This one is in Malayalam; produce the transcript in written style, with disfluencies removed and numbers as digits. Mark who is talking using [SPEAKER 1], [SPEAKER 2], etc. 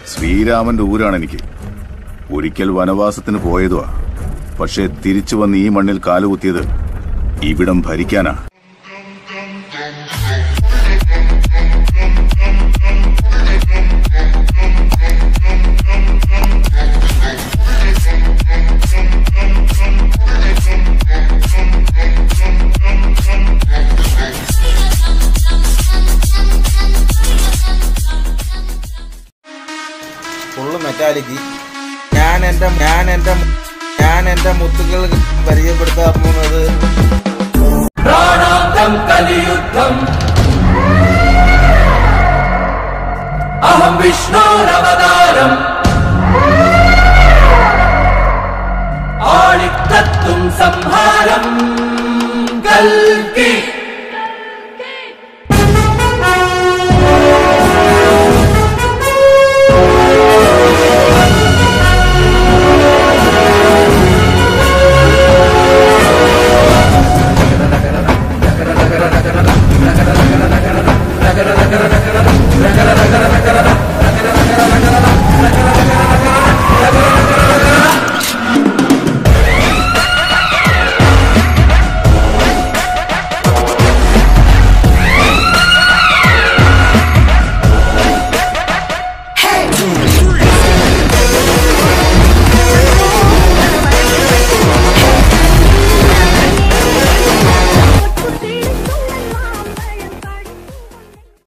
[SPEAKER 1] ശ്രീരാമന്റെ ഊരാണ് എനിക്ക്. ഒരിക്കൽ വനവാസത്തിന് പോയതുവാ. പക്ഷേ തിരിച്ചു വന്ന് ഈ മണ്ണിൽ കാലുകുത്തിയത് ഇവിടം ഭരിക്കാനാ.
[SPEAKER 2] Full mentality. ഞാൻ എന്റെ മുത്തുകൾക്ക് പരിചയപ്പെടുത്താൻ പോകുന്നത്
[SPEAKER 3] കലിയുദ്ധം. അഹം വിഷ്ണു.